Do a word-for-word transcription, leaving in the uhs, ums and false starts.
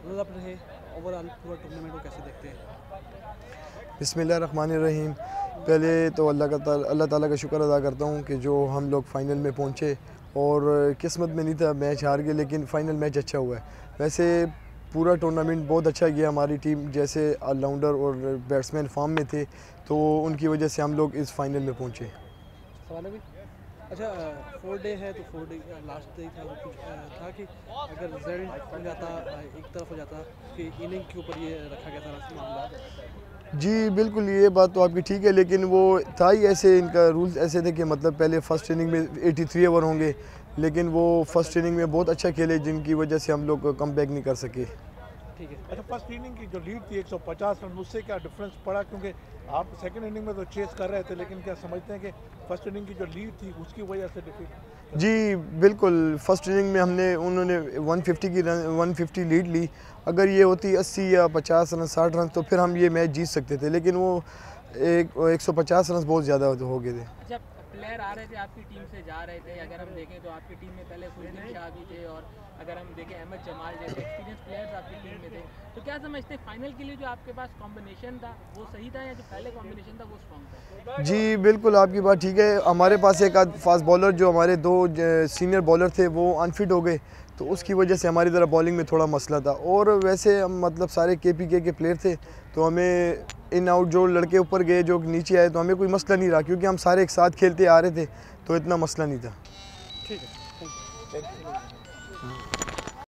Runner up रहे, overall पूरा tournament को कैसे देखते हैं? बिस्मिल्लाहिर्रहमानिर्रहीम। पहले तो अल्लाह का अल्लाह ताला का शुक्र अदा करता हूँ कि जो हम लोग फ़ाइनल में पहुँचे, और किस्मत में नहीं था, मैच हार गए, लेकिन फ़ाइनल मैच अच्छा हुआ है। वैसे पूरा टूर्नामेंट बहुत अच्छा गया, हमारी टीम जैसे ऑलराउंडर और बैट्समैन फॉर्म में थे, तो उनकी वजह से हम लोग इस फाइनल में पहुँचे। सवाल है भी अच्छा, फोर डे है तो फोर डे लास्ट डे था, तो कुछ था कि अगर रिजल्ट हो जाता एक तरफ हो जाता कि इनिंग के ऊपर ये रखा गया था मामला? जी बिल्कुल, ये बात तो आपकी ठीक है, लेकिन वो था ही ऐसे, इनका रूल्स ऐसे थे कि मतलब पहले फ़र्स्ट इनिंग में तिरासी ओवर होंगे, लेकिन वो फर्स्ट इनिंग में बहुत अच्छा खेले, जिनकी वजह से हम लोग कम बैक नहीं कर सके। ठीक है। अच्छा, फर्स्ट इनिंग की जो लीड थी एक सौ पचास रन, उससे क्या डिफरेंस पड़ा? क्योंकि आप सेकंड इनिंग में तो चेस कर रहे थे, लेकिन क्या समझते हैं कि फर्स्ट इनिंग की जो लीड थी उसकी वजह से डिफीट? जी बिल्कुल, फर्स्ट इनिंग में हमने उन्होंने एक सौ पचास की रन एक सौ पचास लीड ली। अगर ये होती अस्सी या पचास रन, साठ रन, तो फिर हम ये मैच जीत सकते थे, लेकिन वो एक एक सौ पचास रन बहुत ज़्यादा हो गए थे। जब प्लेयर आ रहे थे आपकी टीम से जा रहे थे, अगर हम देखें तो आपकी टीम में पहले कुलदीप शाह भी थे, और अगर हम देखें अहमद जमाल जैसे एक्सपीरियंस प्लेयर्स आपकी टीम में थे, तो क्या समझते हैं फाइनल के लिए जो आपके पास कॉम्बिनेशन था वो सही था, या जो पहले कॉम्बिनेशन था वो स्ट्रॉन्ग था? जी बिल्कुल, आपकी बात ठीक है। हमारे पास एक आध फास्ट बॉलर, जो हमारे दो सीनियर बॉलर थे, वो अनफिट हो गए, तो उसकी वजह से हमारी तरह बॉलिंग में थोड़ा मसला था। और वैसे हम मतलब सारे के पी के के प्लेयर थे, तो हमें इन आउट जो लड़के ऊपर गए, जो नीचे आए, तो हमें कोई मसला नहीं रहा, क्योंकि हम सारे एक साथ खेलते आ रहे थे, तो इतना मसला नहीं था। ठीक है, थैंक यू।